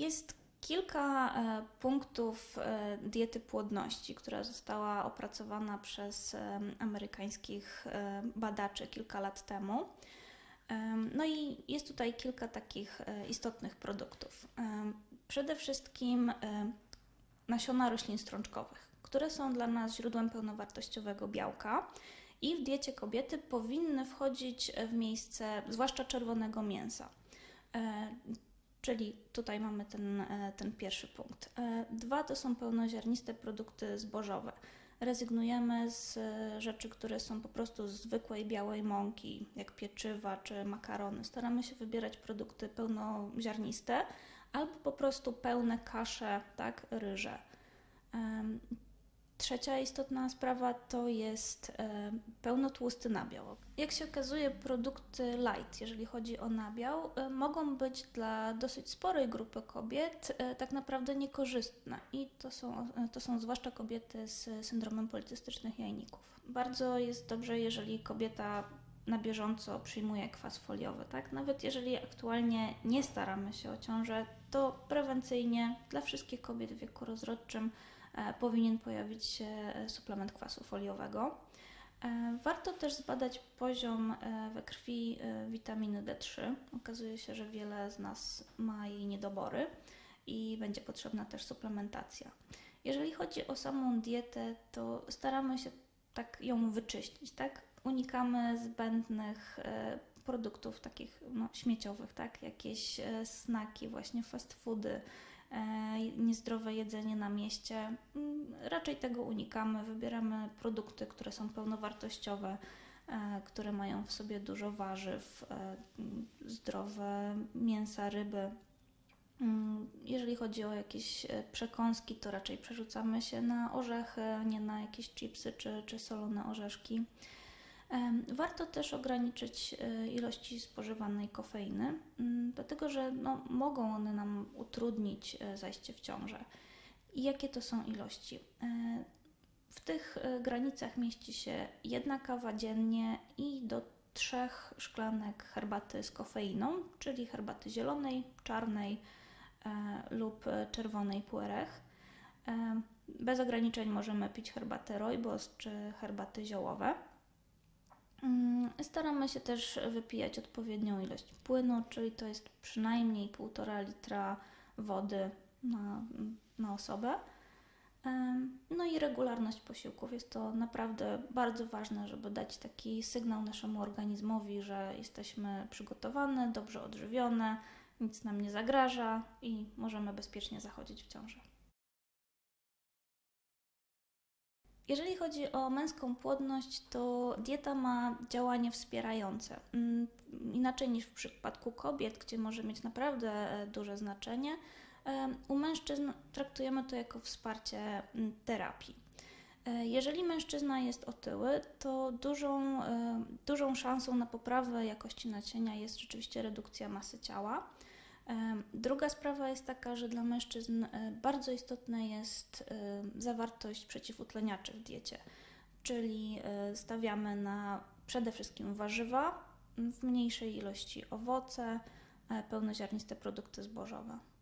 Jest kilka punktów diety płodności, która została opracowana przez amerykańskich badaczy kilka lat temu. No i jest tutaj kilka takich istotnych produktów. Przede wszystkim nasiona roślin strączkowych, które są dla nas źródłem pełnowartościowego białka i w diecie kobiety powinny wchodzić w miejsce zwłaszcza czerwonego mięsa. Czyli tutaj mamy ten pierwszy punkt. Dwa to są pełnoziarniste produkty zbożowe. Rezygnujemy z rzeczy, które są po prostu z zwykłej białej mąki, jak pieczywa czy makarony. Staramy się wybierać produkty pełnoziarniste albo po prostu pełne kasze, tak, ryże. Trzecia istotna sprawa to jest pełnotłusty nabiał. Jak się okazuje, produkty light, jeżeli chodzi o nabiał, mogą być dla dosyć sporej grupy kobiet tak naprawdę niekorzystne i to są zwłaszcza kobiety z syndromem policystycznych jajników. Bardzo jest dobrze, jeżeli kobieta na bieżąco przyjmuje kwas foliowy, tak? Nawet jeżeli aktualnie nie staramy się o ciążę, to prewencyjnie dla wszystkich kobiet w wieku rozrodczym powinien pojawić się suplement kwasu foliowego. Warto też zbadać poziom we krwi witaminy D3. Okazuje się, że wiele z nas ma jej niedobory i będzie potrzebna też suplementacja. Jeżeli chodzi o samą dietę, to staramy się tak ją wyczyścić, tak? Unikamy zbędnych produktów takich śmieciowych, tak? Jakieś snaki, właśnie fast foody, niezdrowe jedzenie na mieście. Raczej tego unikamy, wybieramy produkty, które są pełnowartościowe, które mają w sobie dużo warzyw, zdrowe mięsa, ryby. Jeżeli chodzi o jakieś przekąski, to raczej przerzucamy się na orzechy, a nie na jakieś chipsy czy solone orzeszki. Warto też ograniczyć ilości spożywanej kofeiny, dlatego że mogą one nam utrudnić zajście w ciążę. I jakie to są ilości? W tych granicach mieści się 1 kawa dziennie i do 3 szklanek herbaty z kofeiną, czyli herbaty zielonej, czarnej lub czerwonej puerech. Bez ograniczeń możemy pić herbatę rooibos czy herbaty ziołowe. Staramy się też wypijać odpowiednią ilość płynu, czyli to jest przynajmniej 1,5 litra wody na osobę. No i regularność posiłków. Jest to naprawdę bardzo ważne, żeby dać taki sygnał naszemu organizmowi, że jesteśmy przygotowane, dobrze odżywione, nic nam nie zagraża i możemy bezpiecznie zachodzić w ciążę. Jeżeli chodzi o męską płodność, to dieta ma działanie wspierające. Inaczej niż w przypadku kobiet, gdzie może mieć naprawdę duże znaczenie, u mężczyzn traktujemy to jako wsparcie terapii. Jeżeli mężczyzna jest otyły, to dużą szansą na poprawę jakości nacienia jest rzeczywiście redukcja masy ciała. Druga sprawa jest taka, że dla mężczyzn bardzo istotna jest zawartość przeciwutleniaczy w diecie, czyli stawiamy na przede wszystkim warzywa, w mniejszej ilości owoce, pełnoziarniste produkty zbożowe.